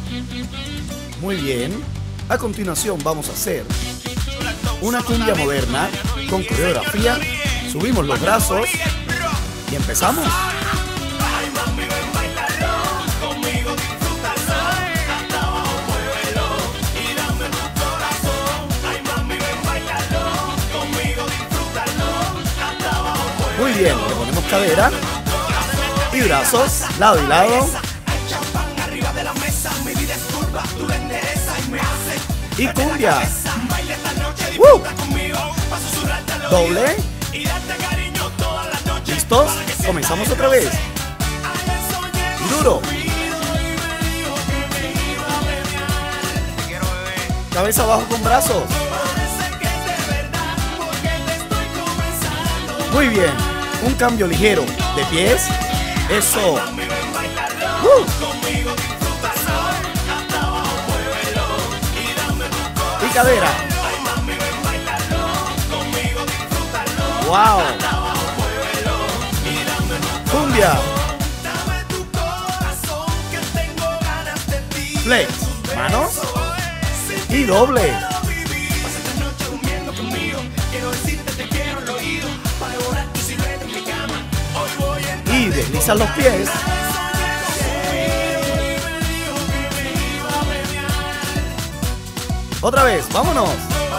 Muy bien. A continuación vamos a hacer una cumbia moderna con coreografía. Subimos los brazos y empezamos. Muy bien, le ponemos cadera y brazos, lado y lado. Y cumbia. Doble. ¿Listos? Comenzamos otra vez. Y duro. Cabeza abajo con brazos. Muy bien. Un cambio ligero de pies. Eso. Y cadera. Wow. Cumbia. Flex. Manos. Y doble. Y deslizan los pies. Otra vez, vámonos.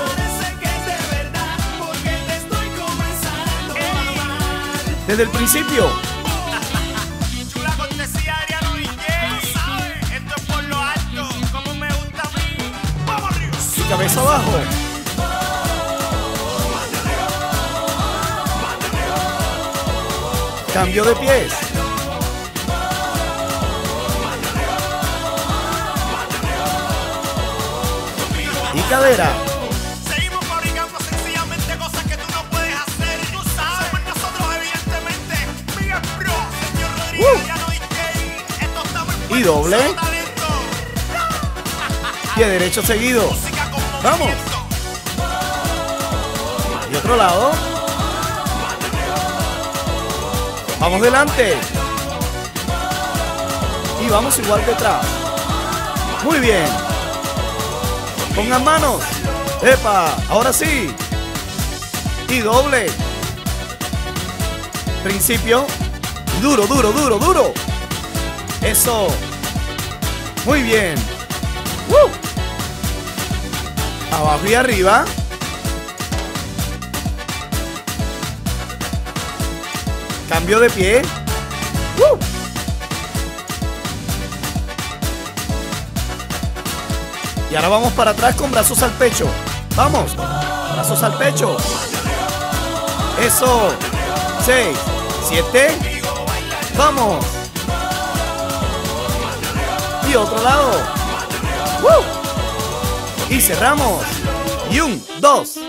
Desde el principio. Y cabeza abajo. Cambio de pies. Y cadera. Seguimos fabricando sencillamente cosas que tú no puedes hacer. Tú sabes, nosotros evidentemente. Miguel Pro, señor Rodríguez, ya no dije. Esto está muy fuerte. Y doble. Pie derecho seguido. Vamos. Y otro lado. Vamos delante. Y vamos igual detrás. Muy bien. Pongan manos. ¡Epa! Ahora sí. Y doble. Principio. Y duro, duro, duro, duro. Eso. Muy bien. Abajo y arriba. Cambio de pie. Y ahora vamos para atrás con brazos al pecho. Vamos. Brazos al pecho. Eso. 6, 7. Vamos. Y otro lado. Y cerramos. Y 1, 2.